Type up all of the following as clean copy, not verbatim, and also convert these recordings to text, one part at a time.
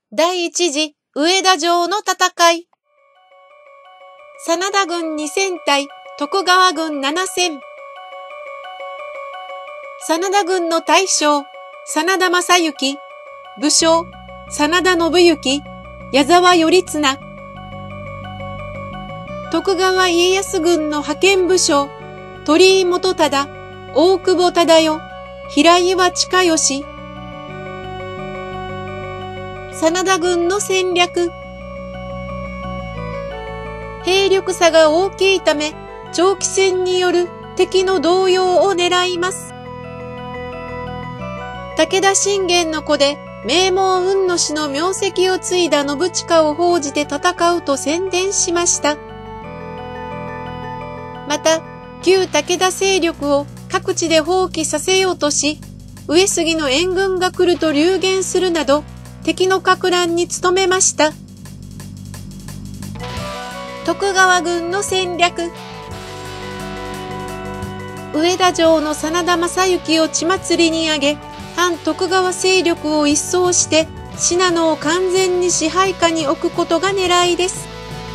第一次上田城の戦い。真田軍2000対徳川軍7000。真田軍の大将、真田正幸、武将、真田信行、矢沢頼綱。徳川家康軍の派遣武将、鳥居元忠、大久保忠世、平岩親吉。真田軍の戦略。兵力差が大きいため、長期戦による敵の動揺を狙います。武田信玄の子で、名門雲野氏の名跡を継いだ信親を奉じて戦うと宣伝しました。また、旧武田勢力を各地で放棄させようとし、上杉の援軍が来ると流言するなど、敵の撹乱に努めました。徳川軍の戦略。上田城の真田正幸を血祭りに上げ、反徳川勢力を一掃して、信濃を完全に支配下に置くことが狙いです。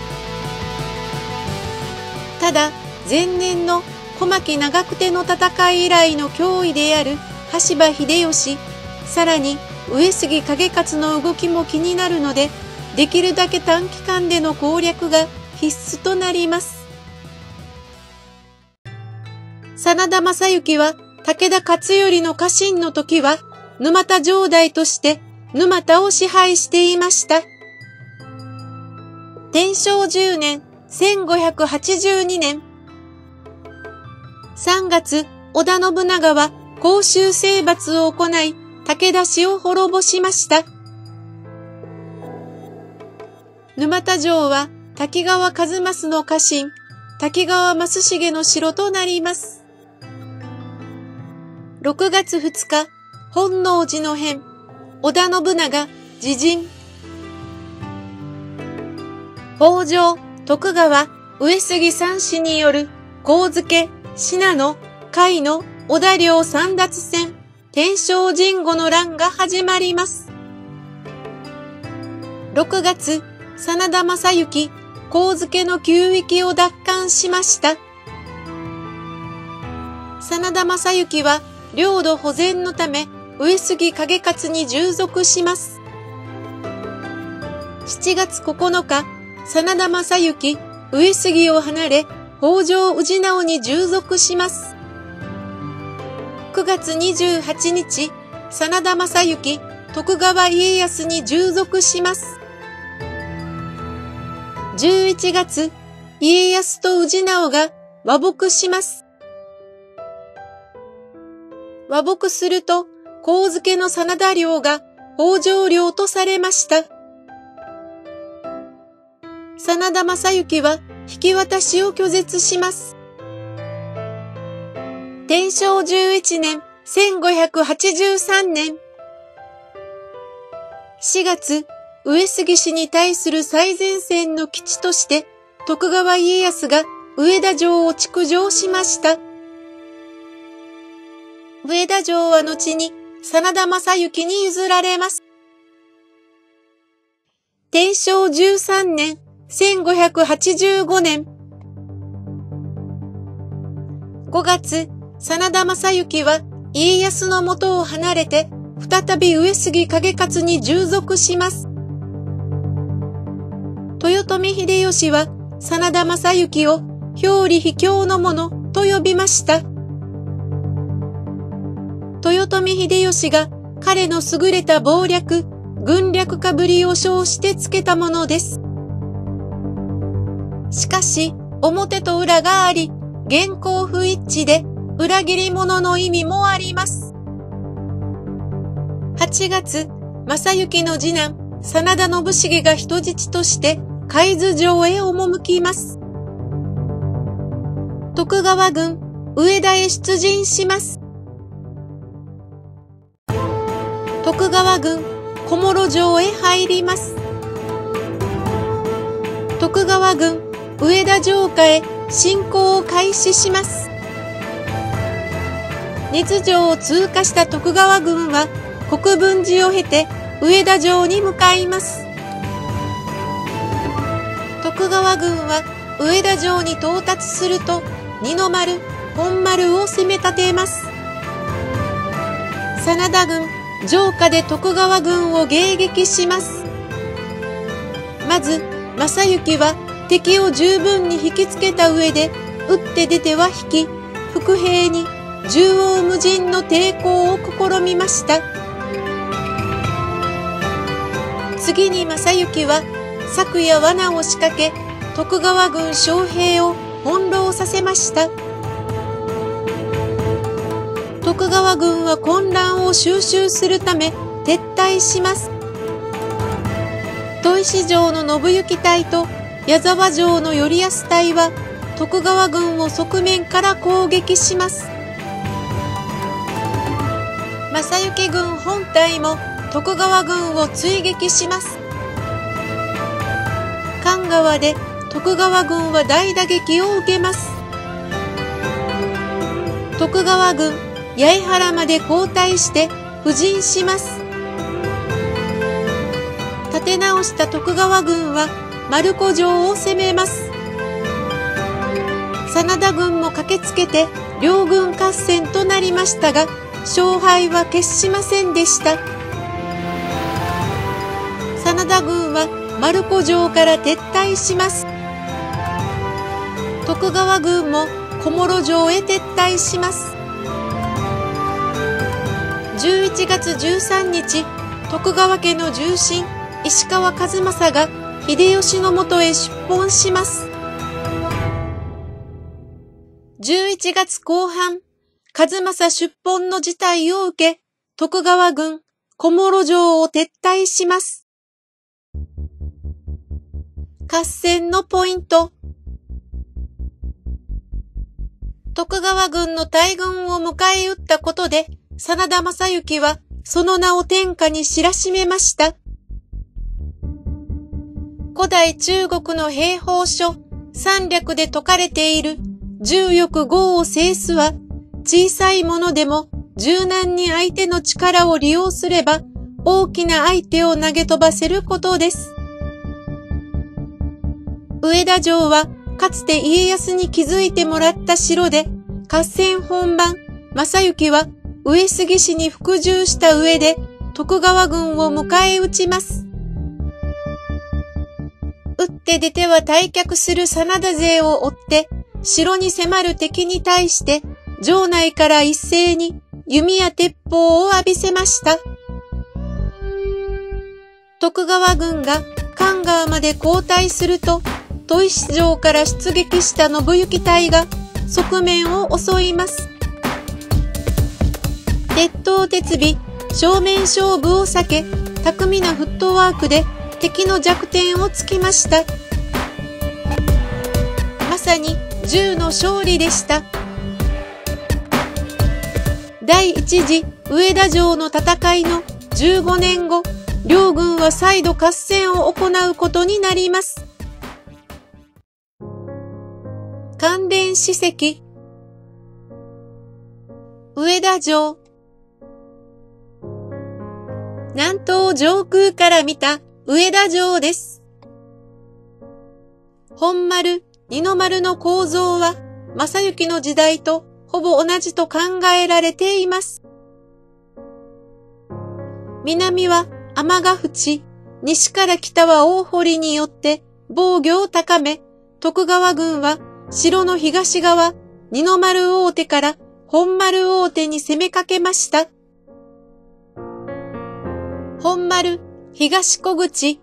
ただ、前年の小牧長久手の戦い以来の脅威である羽柴秀吉、さらに上杉景勝の動きも気になるので、できるだけ短期間での攻略が必須となります。真田正幸は武田勝頼の家臣の時は沼田城代として沼田を支配していました。天正10年1582年3月、織田信長は甲州征伐を行い、武田氏を滅ぼしました。沼田城は滝川一益の家臣、滝川益重の城となります。6月2日、本能寺の変、織田信長、自陣。北条、徳川、上杉三氏による、上野、信濃、甲斐の織田領簒奪戦、天正神護の乱が始まります。6月、真田正幸、上野の旧域を奪還しました。真田正幸は、領土保全のため、上杉景勝に従属します。7月9日、真田正幸、上杉を離れ、北条氏直に従属します。9月28日、真田正幸、徳川家康に従属します。11月、家康と氏直が和睦します。和睦すると、上野の真田領が北条領とされました。真田正幸は引き渡しを拒絶します。天正11年1583年4月、上杉氏に対する最前線の基地として、徳川家康が上田城を築城しました。上田城は後に真田正幸に譲られます。天正13年1585年5月、真田正幸は家康の元を離れて、再び上杉景勝に従属します。豊臣秀吉は真田正幸を表裏非協の者と呼びました。豊臣秀吉が彼の優れた謀略、軍略家ぶりを称してつけたものです。しかし、表と裏があり、言行不一致で、裏切り者の意味もあります。8月、正幸の次男、真田信繁が人質として、海津城へ赴きます。徳川軍、上田へ出陣します。徳川軍、小諸城へ入ります。徳川軍、上田城下へ侵攻を開始します。根津城を通過した徳川軍は、国分寺を経て上田城に向かいます。徳川軍は上田城に到達すると、二の丸、本丸を攻め立てます。真田軍、城下で徳川軍を迎撃します。まず、正行は敵を十分に引きつけた上で、打って出ては引き、伏兵に縦横無尽の抵抗を試みました。次に正行は、策や罠を仕掛け、徳川軍将兵を翻弄させました。徳川軍は混乱を収拾するため撤退します。砥石城の信行隊と矢沢城の頼康隊は徳川軍を側面から攻撃します。正行軍本隊も徳川軍を追撃します。神川で徳川軍は大打撃を受けます。徳川軍、八重原まで後退して布陣します。立て直した徳川軍は丸子城を攻めます。真田軍も駆けつけて両軍合戦となりましたが、勝敗は決しませんでした。真田軍は丸子城から撤退します。徳川軍も小諸城へ撤退します。11月13日、徳川家の重臣、石川数正が秀吉のもとへ出奔します。11月後半、数正出奔の事態を受け、徳川軍、小諸城を撤退します。合戦のポイント。徳川軍の大軍を迎え撃ったことで、真田昌幸はその名を天下に知らしめました。古代中国の兵法書三略で説かれている重欲豪を制すは、小さいものでも柔軟に相手の力を利用すれば大きな相手を投げ飛ばせることです。上田城はかつて家康に築いてもらった城で、合戦本番、正行は上杉氏に服従した上で徳川軍を迎え撃ちます。打って出ては退却する真田勢を追って、城に迫る敵に対して、城内から一斉に弓や鉄砲を浴びせました。徳川軍が神川まで後退すると、砥石城から出撃した信行隊が側面を襲います。鉄頭鉄尾、正面勝負を避け、巧みなフットワークで敵の弱点を突きました。まさに銃の勝利でした。第一次上田城の戦いの15年後、両軍は再度合戦を行うことになります。関連史跡。上田城。南東上空から見た上田城です。本丸、二の丸の構造は、正行の時代とほぼ同じと考えられています。南は天ヶ淵、西から北は大堀によって防御を高め、徳川軍は城の東側、二の丸大手から本丸大手に攻めかけました。本丸、東小口。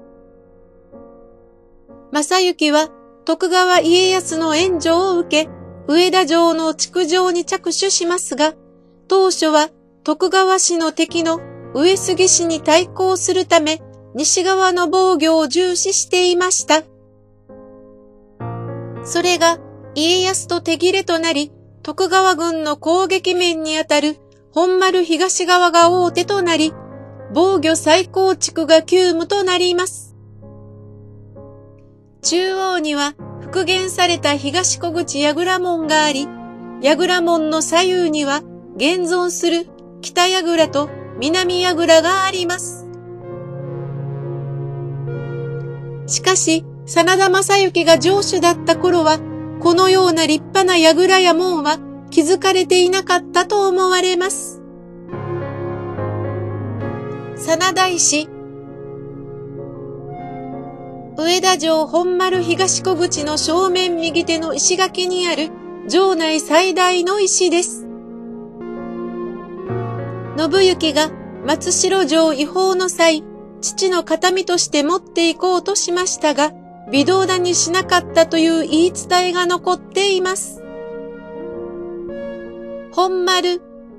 正行は徳川家康の援助を受け、上田城の築城に着手しますが、当初は徳川氏の敵の上杉氏に対抗するため、西側の防御を重視していました。それが家康と手切れとなり、徳川軍の攻撃面にあたる本丸東側が大手となり、防御再構築が急務となります。中央には復元された東小口櫓門があり、櫓門の左右には現存する北櫓と南櫓があります。 しかし、真田昌幸が城主だった頃は、このような立派な櫓や門は築かれていなかったと思われます。真田石。上田城本丸東小口の正面右手の石垣にある城内最大の石です。信行が松代城違法の際、父の形見として持っていこうとしましたが、微動だにしなかったという言い伝えが残っています。本丸。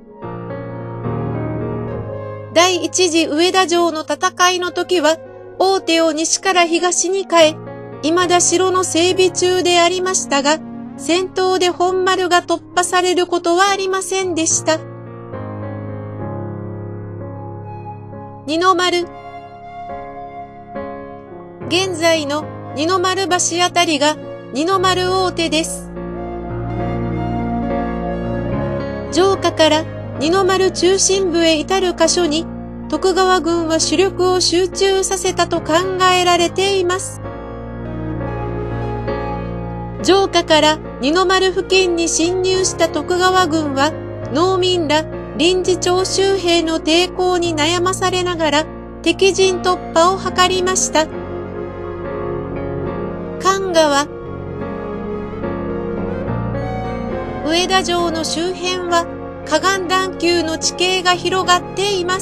第一次上田城の戦いの時は、大手を西から東に変え、未だ城の整備中でありましたが、戦闘で本丸が突破されることはありませんでした。二の丸。現在の二の丸橋あたりが二の丸大手です。城下から二の丸中心部へ至る箇所に、徳川軍は主力を集中させたと考えられています。城下から二の丸付近に侵入した徳川軍は、農民ら臨時徴集兵の抵抗に悩まされながら敵陣突破を図りました。神川。上田城の周辺は河岸段丘の地形が広がっています。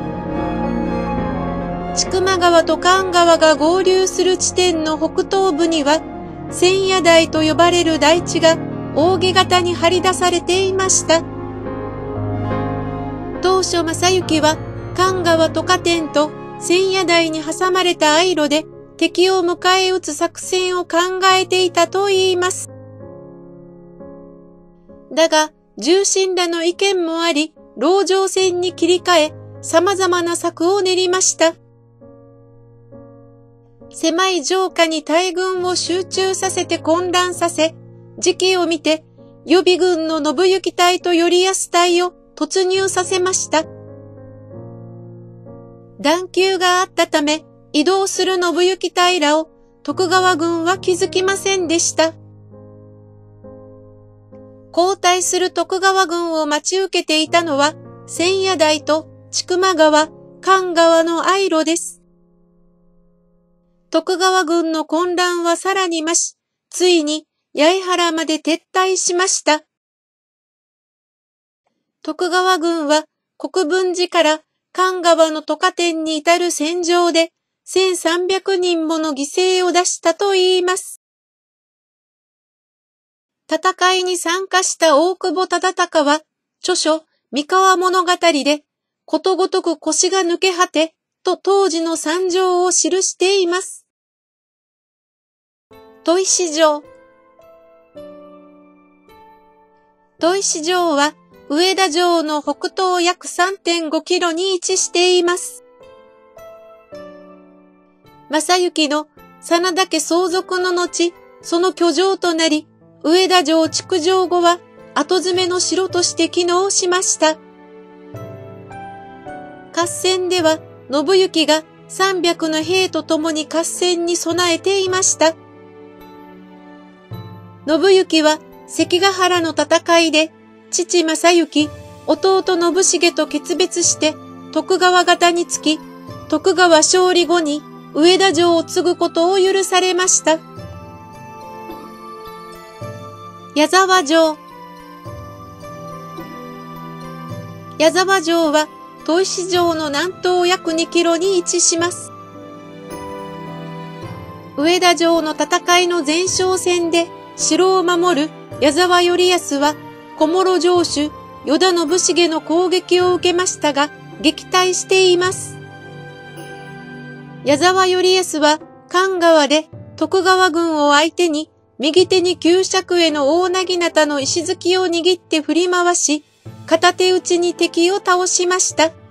千曲川と神川が合流する地点の北東部には、千夜台と呼ばれる台地が扇形に張り出されていました。当初正行は神川と加点と千夜台に挟まれた藍路で敵を迎え撃つ作戦を考えていたと言います。だが、重臣らの意見もあり、籠城戦に切り替え、様々な策を練りました。狭い城下に大軍を集中させて混乱させ、時期を見て予備軍の信行隊と頼康隊を突入させました。段丘があったため、移動する信行隊らを徳川軍は気づきませんでした。後退する徳川軍を待ち受けていたのは、千夜台と千曲川、神川の藍路です。徳川軍の混乱はさらに増し、ついに八重原まで撤退しました。徳川軍は国分寺から神川の渡河点に至る戦場で1300人もの犠牲を出したと言います。戦いに参加した大久保忠敬は、著書三河物語で、ことごとく腰が抜け果て、と当時の惨状を記しています。砥石城。砥石城は上田城の北東約 3.5 キロに位置しています。正行の真田家相続の後、その居城となり、上田城築城後は後詰めの城として機能しました。合戦では信行が300の兵と共に合戦に備えていました。信行は関ヶ原の戦いで父正行、弟信繁と決別して徳川方につき、徳川勝利後に上田城を継ぐことを許されました。矢沢城。矢沢城は砥石城の南東約2キロに位置します。上田城の戦いの前哨戦で城を守る矢沢頼康は小諸城主与田信繁の攻撃を受けましたが撃退しています。矢沢頼康は神川で徳川軍を相手に右手に旧尺への大薙刀の石突きを握って振り回し、片手打ちに敵を倒しました。